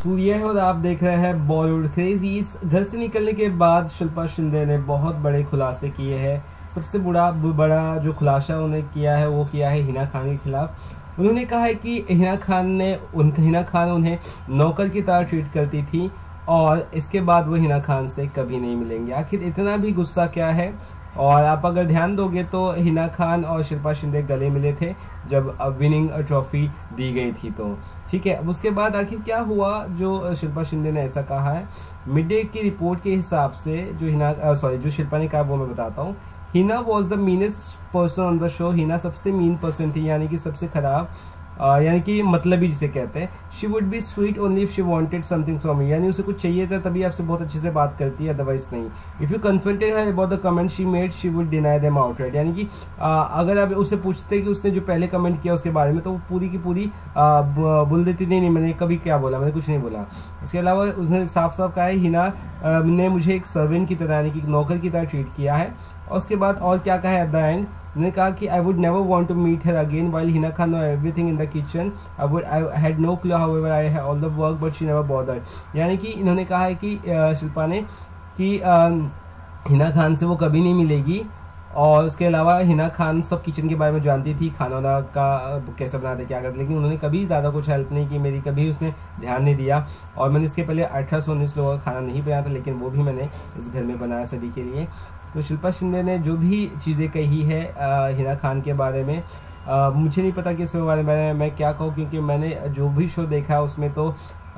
सूर्य है और आप देख रहे हैं बॉलीवुड क्रेजीज। घर से निकलने के बाद शिल्पा शिंदे ने बहुत बड़े खुलासे किए हैं। सबसे बड़ा जो खुलासा उन्होंने किया है वो किया है हिना खान के खिलाफ। उन्होंने कहा है कि हिना खान उन्हें नौकर की तरह ट्रीट करती थी और इसके बाद वो हिना खान से कभी नहीं मिलेंगे। आखिर इतना भी गुस्सा क्या है? और आप अगर ध्यान दोगे तो हिना खान और शिल्पा शिंदे गले मिले थे जब विनिंग ट्रॉफी दी गई थी। तो ठीक है, अब उसके बाद आखिर क्या हुआ जो शिल्पा शिंदे ने ऐसा कहा है। मिड डे की रिपोर्ट के हिसाब से जो शिल्पा ने कहा वो मैं बताता हूँ। Hina was the meanest person on the शो। हिना सबसे मीन पर्सन थी, यानी कि सबसे खराब, यानी कि मतलबी जिसे कहते हैं। She would be sweet only if she wanted something from me, यानी उसे कुछ चाहिए था तभी आपसे बहुत अच्छे से बात करती है, अदरवाइज नहीं। If you confronted her about the comment she made she would deny them outright, यानी कि अगर आप उसे पूछते कि उसने जो पहले कमेंट किया उसके बारे में तो वो पूरी की पूरी बोल देती नहीं मैंने कभी क्या बोला, मैंने कुछ नहीं बोला। इसके अलावा उसने साफ साफ कहा है हिना ने मुझे एक सर्वेंट की तरह यानी कि नौकर की तरह ट्रीट किया है। और उसके बाद और क्या कहा है एट द एंड, उन्होंने कहा कि I would never want to meet her again while Hina Khan know everything in the kitchen. I had no clue however I had all the work but she never bothered, यानी कि इन्होंने कहा है कि शिल्पा ने कि हिना खान से वो कभी नहीं मिलेगी। और उसके अलावा हिना खान सब किचन के बारे में जानती थी, खाना वाना का कैसे बनाते क्या करते, लेकिन उन्होंने कभी ज़्यादा कुछ हेल्प नहीं की मेरी, कभी उसने ध्यान नहीं दिया। और मैंने इसके पहले 1819 लोगों का खाना नहीं बनाया था, लेकिन वो भी मैंने इस घर में बनाया सभी के लिए। तो शिल्पा शिंदे ने जो भी चीज़ें कही है हिना खान के बारे में, मुझे नहीं पता कि इसके बारे में मैं क्या कहूँ, क्योंकि मैंने जो भी शो देखा उसमें तो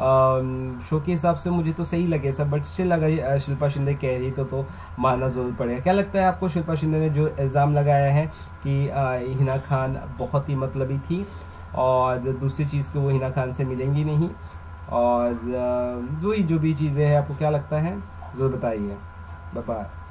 शो के हिसाब से मुझे तो सही लगे सब, बट स्टिल अगर शिल्पा शिंदे कह रही तो मानना ज़रूर पड़ेगा। क्या लगता है आपको शिल्पा शिंदे ने जो इल्ज़ाम लगाया है कि हिना खान बहुत ही मतलबी थी और दूसरी चीज़ कि वो हिना खान से मिलेंगी नहीं, और जो भी चीज़ें हैं आपको क्या लगता है ज़रूर बताइए। Bye bye.